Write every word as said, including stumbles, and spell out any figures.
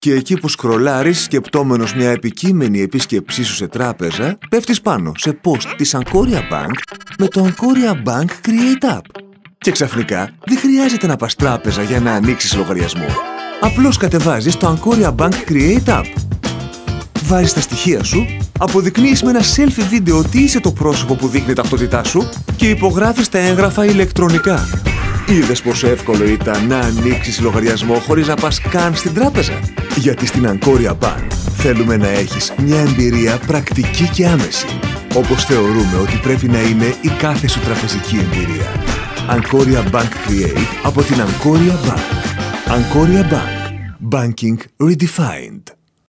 Και εκεί που σκρολάρεις σκεπτόμενος μια επικείμενη επίσκεψή σου σε τράπεζα, πέφτεις πάνω σε post της Ancoria Bank με το Ancoria Bank Create App. Και ξαφνικά δεν χρειάζεται να πας τράπεζα για να ανοίξεις λογαριασμό. Απλώς κατεβάζεις το Ancoria Bank Create App. Βάζεις τα στοιχεία σου, αποδεικνύεις με ένα selfie βίντεο ότι είσαι το πρόσωπο που δείχνει ταυτότητά σου και υπογράφεις τα έγγραφα ηλεκτρονικά. Είδες πόσο εύκολο ήταν να ανοίξεις λογαριασμό χωρίς να πας καν στην τράπεζα? Γιατί στην Ancoria Bank θέλουμε να έχεις μια εμπειρία πρακτική και άμεση, όπως θεωρούμε ότι πρέπει να είναι η κάθε σου τραπεζική εμπειρία. Ancoria Bank Create από την Ancoria Bank. Ancoria Bank. Banking Redefined.